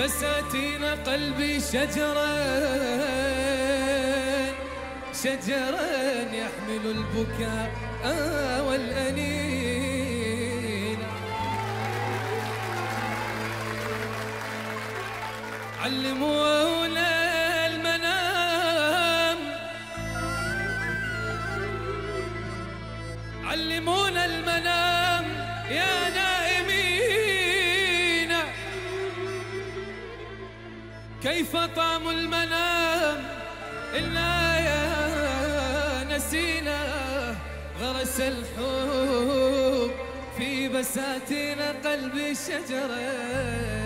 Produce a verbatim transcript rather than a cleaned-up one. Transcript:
بساتين قلبي شجرا شجرا يحمل البكاء والأنين. علمونا المنام علمونا المنام يا نائمين، كيف طعم المنام إنا يا نسينا. غرس الحب في بساتين قلبي شجرة